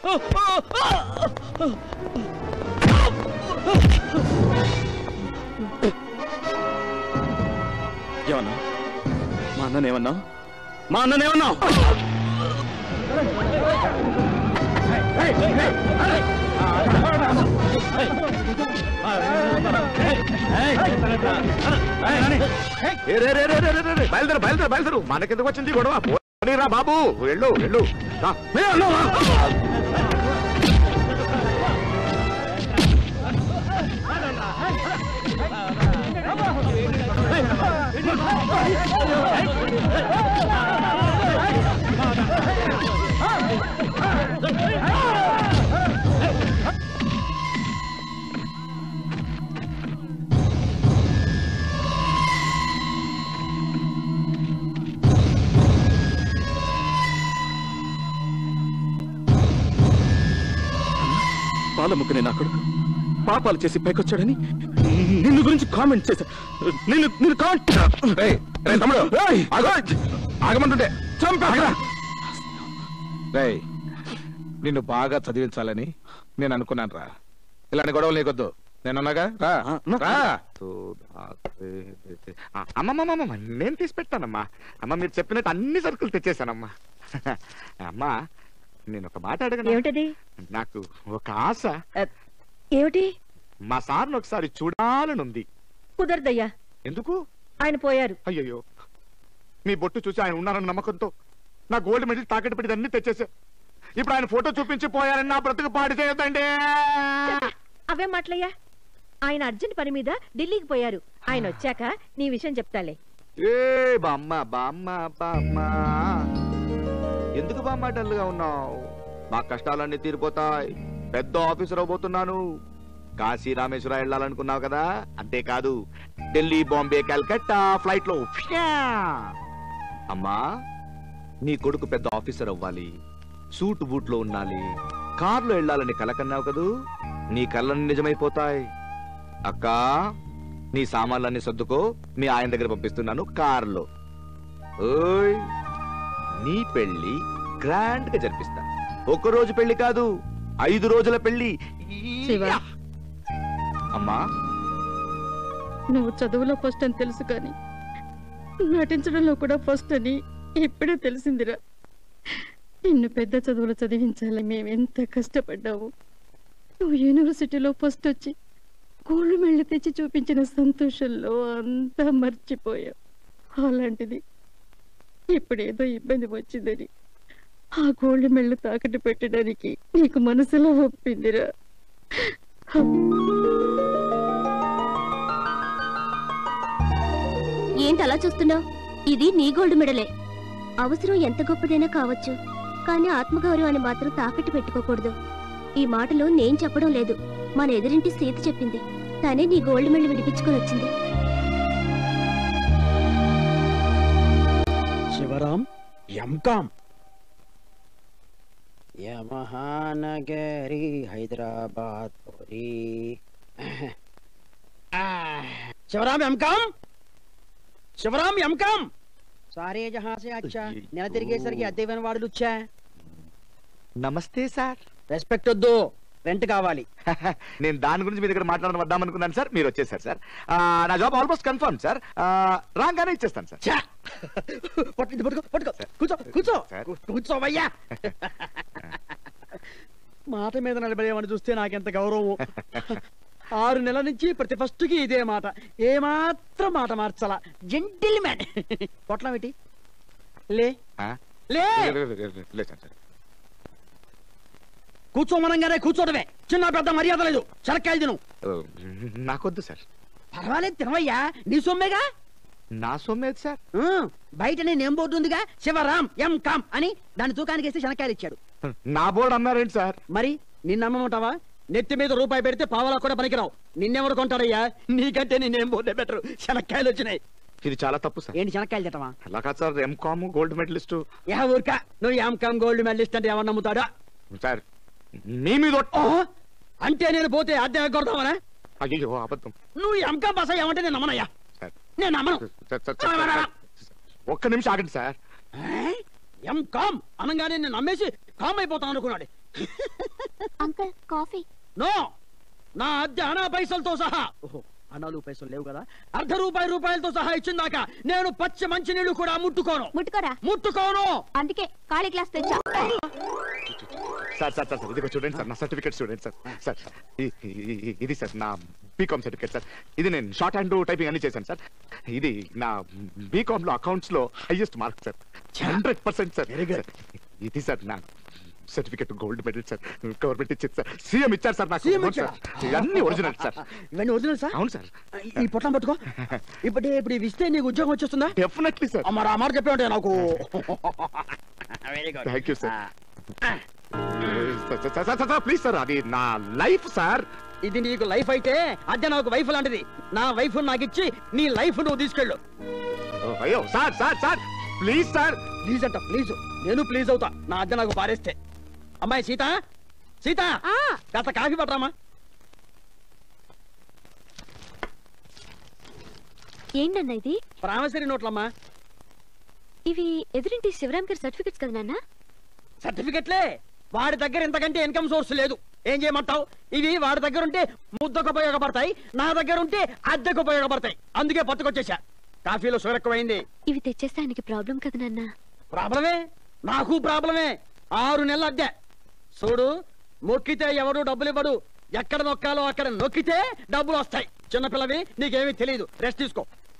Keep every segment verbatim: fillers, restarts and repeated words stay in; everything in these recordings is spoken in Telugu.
ఏమన్నా మా అన్ననేమన్నా మా అన్ననేమన్నా బయలుదేరు బయలుదేరు బయలుదేరు మనకెందుకు వచ్చింది గొడవ రా బాబు వెళ్ళు వెళ్ళు పాలముక్కనే నా కొడుకు పాపాలు చేసి పైకొచ్చాడని నిన్ను గురించి కామెంట్ చేశా. నిన్ను నిన్ను కామెంట్ ఆగమంటుంటే నిన్ను బాగా చదివించాలని నేను అనుకున్నాను రా. ఇలాంటి గొడవలు నీకొద్దు, నేనున్నాగా. అమ్మమ్మమ్మ నేను తీసి పెట్టానమ్మా. అమ్మ మీరు చెప్పినట్టు అన్ని సరుకులు తెచ్చేసానమ్మా. అమ్మా నేను ఒక మాట అడగను. ఏమిటది? నాకు ఒక ఆశ. ఏమిటి? మా సార్ని ఒకసారి చూడాలనుంది. కుదరదయ్యా. ఎందుకు? ఆయన పోయారు. అయ్యయ్యో, మీ బొట్టు చూసి ఆయన ఉన్నారన్న నమ్మకంతో నా గోల్డ్ మెడల్ తాకట్టు పెట్టి అన్ని తెచ్చేసా. ఇప్పుడు ఆయన ఫోటో చూపించి పోయారని నా బ్రతుకు పాడు చేయొద్దండి. అవే మాటలయ్యా. ఆయన అర్జెంట్ పని మీద ఢిల్లీకి పోయారు. ఆయన వచ్చాక నీ విషయం చెప్తాలే. ఏ బామ్మ బామ్మ బామ్మ, ఎందుకు బామ్మ డల్గా ఉన్నావు? మా కష్టాలన్నీ తీరిపోతాయి. పెద్ద ఆఫీసర్ అవబోతున్నాను. కాశీ రామేశ్వర వెళ్ళాలనుకున్నావు కదా, అంతేకాదు ఢిల్లీ, బాంబే, కల్కట్టా ఫ్లైట్ లో. అమ్మా నీ కొడుకు పెద్ద ఆఫీసర్ అవ్వాలి, సూట్ బూట్ లో ఉండాలి, కార్లో వెళ్ళాలని కలకన్నావు కదూ. నీ కళ్ళని నిజమైపోతాయి. అక్క నీ సామాన్లన్నీ సర్దుకో, మీ ఆయన దగ్గర పంపిస్తున్నాను కార్లో. ఓయ్ నీ పెళ్లి గ్రాండ్ గా జరిపిస్తా. ఒక్క రోజు పెళ్లి కాదు, ఐదు రోజుల పెళ్లి. అమ్మా నువ్వు చదువులో ఫస్ట్ అని తెలుసు, కానీ నటించడంలో కూడా ఫస్ట్ అని ఇప్పుడే తెలిసిందిరా. నిన్ను పెద్ద చదువులు చదివించాలి మేము ఎంత కష్టపడ్డావు. నువ్వు యూనివర్సిటీలో ఫస్ట్ వచ్చి గోల్డ్ మెడల్ తెచ్చి చూపించిన సంతోషంలో అంతా మర్చిపోయావు. అలాంటిది ఇప్పుడేదో ఇబ్బంది వచ్చిందని ఆ గోల్డ్ మెడల్ తాకట్టు పెట్టడానికి నీకు మనసులో ఒప్పిందిరా. ఏంటి అలా చూస్తున్నావు? ఇది నీ గోల్డ్ మెడలే. అవసరం ఎంత గొప్పదైనా కావచ్చు, కానీ ఆత్మగౌరవాన్ని మాత్రం తాకట్టు పెట్టుకోకూడదు. ఈ మాటలు నేను చెప్పడం లేదు, మన ఎదురింటి సీత చెప్పింది. తనే నీ గోల్డ్ మెడల్ విడిపించుకొని వచ్చింది. శివరాం ఎంకామ్ యమహానగరి హైదరాబాద్. శివరాం ఎంకామ్ శివరాం ఎంకామ్ సారే జహా సే అచ్చా. నెల తిరిగేసరికి అద్దెవైన వాడులు వచ్చా. నమస్తే సార్. రెస్పెక్ట్ వద్దు, రెంట్ కావాలి. నేను దాని గురించి మీ దగ్గర మాట్లాడడం వద్దాం అనుకున్నాను సార్, మీరు వచ్చేసారు సార్. నా జాబ్ ఆల్మోస్ట్ కన్ఫర్మ్ సార్, రాగానే ఇచ్చేస్తాను సార్. పట్టుకో పట్టుకో, కూర్చో కూర్చో కూర్చోవయ్యా. మాట మీద నిలబడేమని చూస్తే నాకెంత గౌరవం. ఆరు నెలల నుంచి ప్రతి ఫస్ట్ కి ఇదే మాట, ఏమాత్రం మాట మార్చాలా. Gentle man. పొట్లం ఏంటి? లే లే కూర్చోమనంగానే కూర్చోటమే. చిన్న పెద్ద మర్యాద లేదు. శనక్కాయలు తిను. నాకొద్దు సార్. పర్వాలేదు తినవయ్యా, నీ సొమ్మేగా. నా సొమ్మేది సార్. బయట నేనేం బోర్డు ఉందిగా, శివరాం ఎం కామ్ అని, దాని తూకానికి వేస్తే శనక్కాయలు ఇచ్చాడు. నా బోర్డు అన్నారేంటి సార్? మరి నిన్ను అమ్మమంటావా? నెత్తి మీద రూపాయి పెడితే పావలా కూడా పనికిరావు. నిన్నెవరు కొంటారయ్యా? నీకంటే నేనేం బోర్డే బెటర్. శనక్కాయలు వచ్చినాయి. ఇది చాలా తప్పు సార్. ఏంటి శనక్కాయలు తింటావా? అలా కాదు సార్, ఎంకామ్ గోల్డ్ మెడలిస్ట్. యా ఊరికా, నువ్వు ఎంకామ్ గోల్డ్ మెడలిస్ట్ అంటే ఎవరు నమ్ముతాడా సార్? మీ మీద అంటే నేను పోతే అద్దె కొడతావనా? అయ్యో అబద్ధం. నువ్వు ఎంకామ్ పాస్ అయ్యావంటే నేను నమ్మనయ్యా. నేను నమ్మను. ఒక్క నిమిషం ఆగండి సార్. ఎంకామ్ అనగానే నేను నమ్మేసి కామ్ అయిపోతాను అనుకున్నాడు. Uncle coffee. నో, నా అద్దె అనా పైసలతో సహా, ఓహో అనాలు పైసలు లేవు కదా, అర్ధ రూపాయి రూపాయలతో సహా ఇచ్చిందాక నేను పచ్చి మంచి నీళ్లు కూడా ముట్టుకోను. ముట్టుకోరా? ముట్టుకోను. అందుకే ఖాళీ గ్లాస్ తెచ్చా. సార్ సార్ సార్ ఇదిగో చూడండి సార్, నా సర్టిఫికేట్ చూడండి సార్. సార్ ఇ- ఇ- ఇ- ఇది సార్ నా బీకామ్ సర్టిఫికేట్ సార్. ఇది నేను షార్ట్ హ్యాండ్ టైపింగ్ అన్ని చేశాను సార్. ఇది నా బీకామ్ లో అకౌంట్స్ లో highest mark sir, hundred percent sir. Very good. ఇది సార్ నా certificate gold medal sir, government ఇచ్చింది సార్, సీఎం ఇచ్చారు సార్ నాకు. సీఎం అవును సార్, ఇవన్నీ ఒరిజినల్ సార్. ఇవన్నీ ఒరిజినల్ సార్? అవును సార్, ఈ పొట్లం పట్టుకో. ఇప్పుడు ఇప్పుడు ఇవి ఇస్తే నీకు ఉద్యోగం వచ్చేస్తుందా? Definitely sir. మరి ఆ మాట చెప్పే ఉంటాయి నాకు. Very good. Thank you sir. Please sir, అది నా లైఫ్ సార్. ఇది నీకు లైఫ్ అయితే అద్దె నాకు వైఫ్ లాంటిది. నా వైఫ్ నాకు ఇచ్చి నీ లైఫ్ నువ్వు తీసుకెళ్ళు. అయ్యో sir sir sir please sir. Please అంట ప్లీజ్. నేను ప్లీజ్ అవుతా నా అద్దె నాకు పారేస్తే. అమ్మాయి సీత, సీత కాస్త కాఫీ పట్టరామా? ఏంటన్నా ఇది? ప్రామిసరీ నోట్లమ్మా. ఇవి ఎదురింటి శివరామ్ గారి సర్టిఫికెట్స్ కదా నాన్న? సర్టిఫికెట్లే. వాడి దగ్గర ఇంతకంటే ఇన్కమ్ సోర్స్ లేదు. ఏం చేయమంటావు? ఇవి వాడి దగ్గర ఉంటే ముద్దకు ఉపయోగపడతాయి, నా దగ్గర ఉంటే అద్దెకు ఉపయోగపడతాయి. అందుకే పట్టుకొచ్చేసా. కాఫీలో షుగర్ ఎక్కువైంది. ఇవి తెచ్చేస్తే ఆయనకి ప్రాబ్లం కదా నాన్న? ప్రాబ్లమే, నాకు ప్రాబ్లమే. ఆరు నెలల అద్దె. చూడు, మొక్కితే ఎవరు డబ్బులు ఇవ్వడు. ఎక్కడ నొక్కాలో అక్కడ నొక్కితే డబ్బులు వస్తాయి. చిన్నపిల్లవి, నీకేమీ తెలియదు. రెస్ట్ తీసుకో.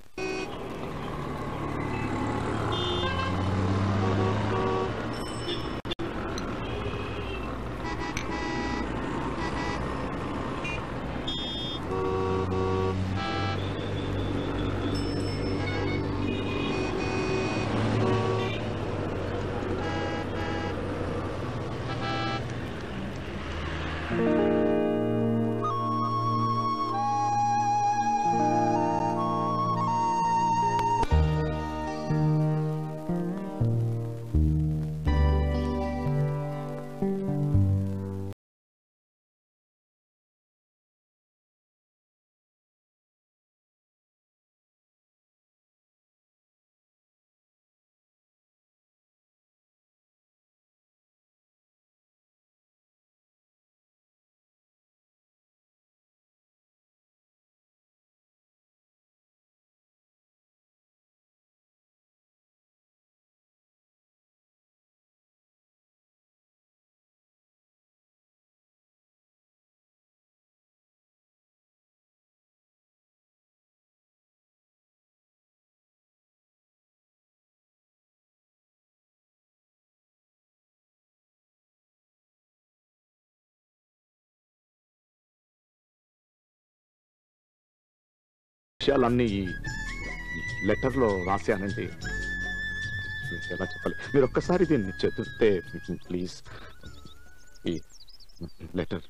విషయాలన్నీ ఈ లెటర్ లో రాశానండి. ఎలా చెప్పాలి? మీరు ఒక్కసారి దీన్ని చదివితే ప్లీజ్. ఈ లెటర్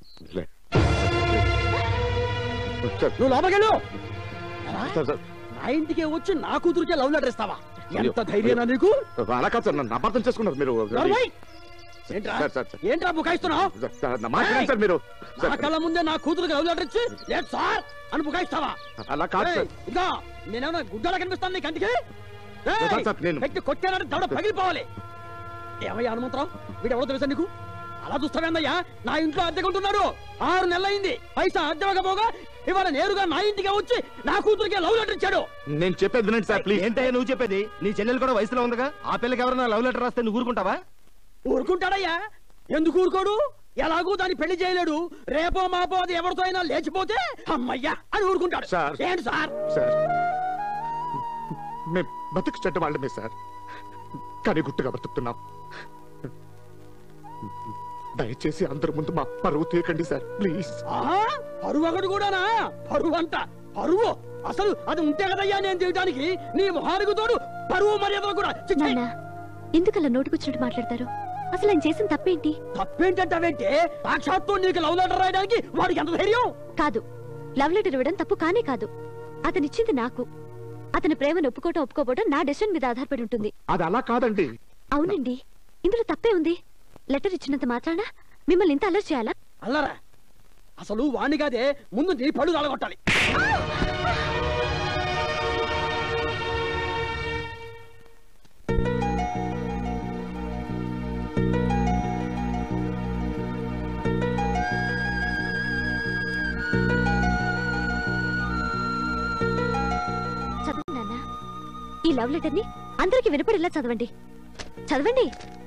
నువ్వు లోపలికెళ్ళు. నా ఇంటికి వచ్చి నా కూతురికే లవ్ లెటర్ ఇస్తావా? ఎంత ధైర్యం నీకు? అలా కాదు సార్, నన్ను అపార్థం చేసుకున్నారు మీరు. నర్మయ్! ఏంట్రా సార్, సార్, సార్. ఏంట్రా బుకాయిస్తున్నావు? నా మాట వినండి సార్ మీరు. నా కళ్ళ ముందే నా కూతురికి లవ్ లెటర్ ఇచ్చి లేదు సార్ అని బుకాయిస్తావా? అలా కాదు సార్. ఇదిగో, నేనేమన్నా గుడ్డలా కనిపిస్తాను నీ కంటికి? సార్, సార్, నేను- పెట్టి కొట్టానంటే దవడ పగిలిపోవాలి. ఏమయ్యా హనుమంతరావు, వీడు ఎవరో తెలుసా నీకు? అలా చూస్తావేందయ్యా? నా ఇంట్లో అద్దెకుంటున్నాడు. ఆరు నెలలైంది. పైసా అద్దెవకపోగా ఇవాళ నేరుగా నా ఇంటికి వచ్చి నా కూతురికి లవ్ లెటర్ ఇచ్చాడు. నేను చెప్పేది వినండి సార్ ప్లీజ్. ఏంటయ్యా నువ్వు చెప్పేది? నీ చెల్లెలు కూడా వయసులో ఉందిగా. ఆ పిల్లకి ఎవరైనా లవ్ లెటర్ రాస్తే నువ్వు ఊరుకుంటావా? ఊరుకుంటాడయ్యా, ఎందుకు ఊరుకోడు? ఎలాగూ దాన్ని పెళ్లి చేయలేడు. రేపో మాపో అది ఎవరితో అయినా లేచిపోతే అమ్మయ్యా అని ఊరుకుంటాడు. సార్. ఏంటి సార్? సార్, మేము బతుకు చెడ్డ వాళ్ళమే సార్, కానీ గుట్టుగా బతుకుతున్నాం. దయచేసి అందరి ముందు మా పరువు తీయకండి సార్ ప్లీజ్. ఆహా, పరువు ఒకటి కూడానా? పరువు అంట పరువు. అసలు అది ఉంటే కదయ్యా నేను చేయడానికి. నీ మొహానికి తోడు పరువు మర్యాదలు కూడా. ఛీ, ఛీ. నాన్న ఎందుకలా నోటుకొచ్చినట్టు మాట్లాడతారు? అసలు ఆయన చేసిన తప్పేంటి? తప్పేంటంటావేంటే? సాక్షాత్తు నీకు లవ్ లెటర్ రాయడానికి వాడికి ఎంత ధైర్యం? కాదు, లవ్ లెటర్ ఇవ్వడం తప్పు కానే కాదు. అతనిచ్చింది నాకు. అతని ప్రేమను ఒప్పుకోవటం ఒప్పుకోపోవడం నా డెసిషన్ మీద ఆధారపడి ఉంటుంది. అది అలా కాదండి. అవునండి, ఇందులో తప్పే ఉంది. లెటర్ ఇచ్చినంత మాత్రాన మిమ్మల్ని ఇంత అలర్ట్ చేయాలా? అల్లరా, అసలు వాణ్ణి కాదే ముందు నీ పళ్ళు తలగొట్టాలి. లవ్ లెటర్ ని అందరికి వినపడేలా చదవండి. చదవండి.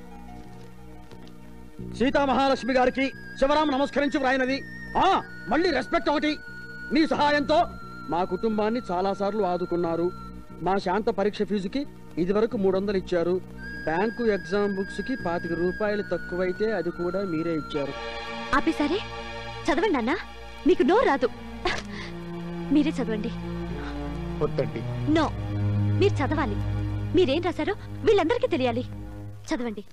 సీతామహాలక్ష్మి గారికి శివరాం నమస్కరించి వ్రాయినది. ఆ మళ్ళీ రెస్పెక్ట్ ఒకటి. మీ సహాయంతో మా కుటుంబాన్ని చాలా సార్లు ఆదుకున్నారు. మా శాంత పరీక్ష ఫీజుకి ఇది వరకు మూడు వందలు ఇచ్చారు. బ్యాంకు ఎగ్జామ్ బుక్స్ కి పాతిక రూపాయలు తక్కువైతే అది కూడా మీరే ఇచ్చారు. ఆపేసారే? చదవండి అన్నా, మీకు నో రాదు. మీరే చదవండి. వద్దండి. నో, మీరు చదవాలి. మీరేం రాశారో వీళ్ళందరికీ తెలియాలి. చదవండి.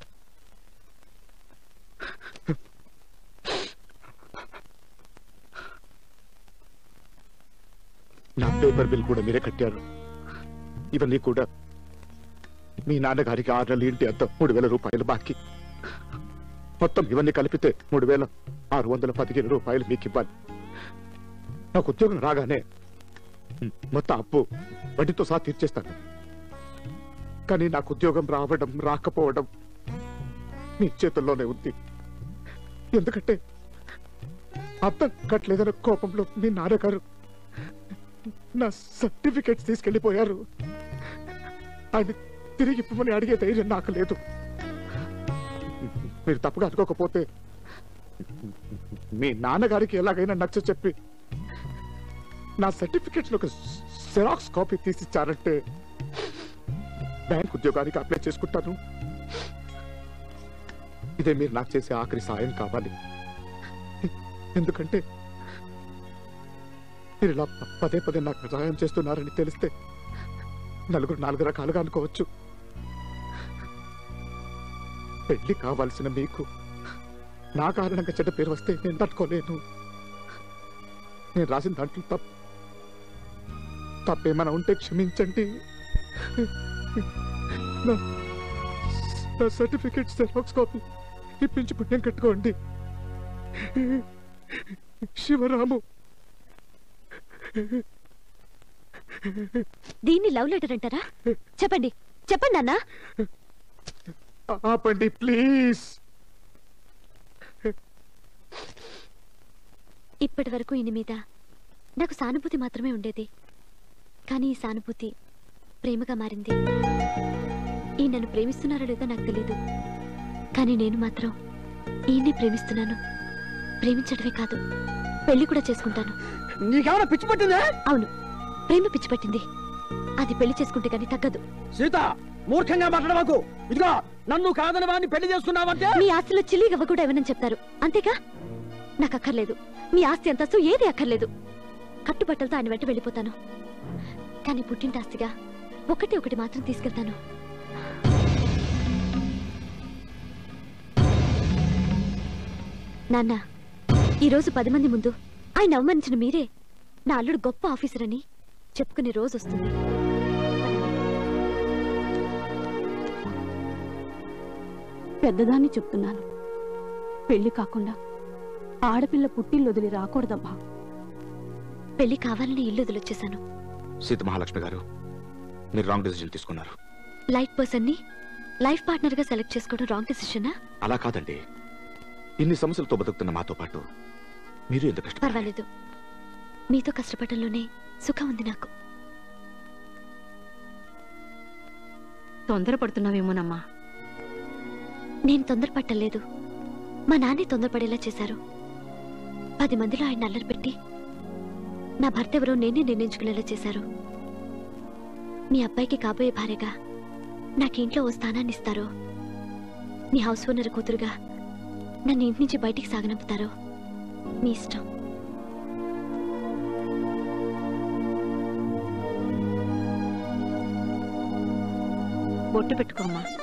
నా పేపర్ బిల్ కూడా మీరే కట్టారు. ఇవన్నీ కూడా మీ నాన్నగారికి ఆరు నెలలు ఇంటి అంత మూడు వేల రూపాయలు బాకీ. మొత్తం ఇవన్నీ కలిపితే మూడు వేల ఆరు వందల పదిహేను రూపాయలు మీకు ఇవ్వాలి. నాకు ఉద్యోగం రాగానే మొత్తం అప్పు వడ్డీతో సహా తీర్చేస్తాను. కానీ నాకు ఉద్యోగం రావడం రాకపోవడం మీ చేతుల్లోనే ఉంది. ఎందుకంటే అర్థం కట్టలేదన్న కోపంలో మీ నాన్నగారు నా సర్టిఫికెట్స్ తీసుకెళ్లిపోయారు. ఆయన తిరిగి ఇప్పమని అడిగే ధైర్యం నాకు లేదు. మీరు తప్పుగా అనుకోకపోతే మీ నాన్నగారికి ఎలాగైనా నచ్చ చెప్పి నా సర్టిఫికెట్స్ ఒక జెరాక్స్ కాపీ తీసిచ్చారంటే బ్యాంక్ ఉద్యోగానికి అప్లై చేసుకుంటాను. ఇదే మీరు నాకు చేసే ఆఖరి సాయం కావాలి. ఎందుకంటే మీరు ఇలా పదే పదే నాకు సహాయం చేస్తున్నారని తెలిస్తే నలుగురు నాలుగు రకాలుగా అనుకోవచ్చు. పెళ్లి కావాల్సిన మీకు నా కారణంగా చెడ్డ పేరు వస్తే నేను తట్టుకోలేను. నేను రాసిన దాంట్లో తప్పు తప్పేమైనా ఉంటే క్షమించండి. నా సర్టిఫికెట్ జెరాక్స్ కాపీ ఇప్పించి పుణ్యం కట్టుకోండి. శివరాము. దీన్ని లవ్ లెటర్ అంటారా? చెప్పండి చెప్పండి అన్నా. ఆపండి ప్లీజ్. ఇప్పటి వరకు ఈయన మీద నాకు సానుభూతి మాత్రమే ఉండేది. కానీ ఈ సానుభూతి ప్రేమగా మారింది. ఈ నన్ను ప్రేమిస్తున్నారో లేదో నాకు తెలీదు. కానీ నేను మాత్రం ఈయన్ని ప్రేమిస్తున్నాను. ప్రేమించడమే కాదు, పెళ్లి కూడా చేసుకుంటాను. నీకేమైనా పిచ్చి పట్టిందా? అవును, ప్రేమ పిచ్చి పట్టింది. అది పెళ్లి చేసుకుంటే కానీ తగ్గదు. సీత, మూర్ఖంగా మాట్లాడవాకు. ఇదిగో, నన్ను కాదని వాడిని పెళ్లి చేసుకున్నావంటే మీ ఆస్తిలో చిల్లి గవ్వ కూడా ఏమని చెప్తారు, అంతేగా? నాకు అక్కర్లేదు. మీ ఆస్తి అంతస్తు ఏది అక్కర్లేదు. కట్టుబట్టలతో ఆయన వెంట వెళ్ళిపోతాను. కానీ పుట్టింటి ఆస్తిగా ఒకటి ఒకటి మాత్రం తీసుకెళ్తాను. నాన్న, ఈరోజు పది మంది ముందు ఆయన అవమానించిన మీరే నా అల్లుడు గొప్ప ఆఫీసర్ అని చెప్పుకునే రోజు వస్తుంది. పెద్దదాన్ని చెప్తున్నాను, పెళ్లి కాకుండా ఆడపిల్ల పుట్టిల్లు వదిలి రాకూడదమ్మా. పెళ్లి కావాలని ఇల్లు వదిలొచ్చేశాను. సీత మహాలక్ష్మి గారు, మీరు రాంగ్ డెసిషన్ తీసుకున్నారు. లైఫ్ పర్సన్ ని లైఫ్ పార్ట్నర్ గా సెలెక్ట్ చేసుకోవడం రాంగ్ డెసిషనా? అలా కాదండి, ఇన్ని సమస్యలతో బతుకుతున్న మాతో పాటు మీరు ఎంత కష్టపడాలి? పర్వాలేదు, మీతో కష్టపడడంలోనే సుఖం ఉంది నాకు. తొందరపడుతున్నావేమోనమ్మా. నేను తొందరపట్టలేదు, మా నాన్నే తొందరపడేలా చేశారు. పది మందిలో ఆయన అల్లరి పెట్టి నా భర్త ఎవరో నేనే నిర్ణయించుకునేలా చేశారు. మీ అబ్బాయికి కాబోయే భార్యగా నాకింట్లో ఓ స్థానాన్ని ఇస్తారో, మీ హౌస్ ఓనర్ కూతురుగా నన్ను ఇంటి నుంచి బయటికి సాగనంపుతారో మీ ఇష్టం. బొట్టు పెట్టుకోమ్మా.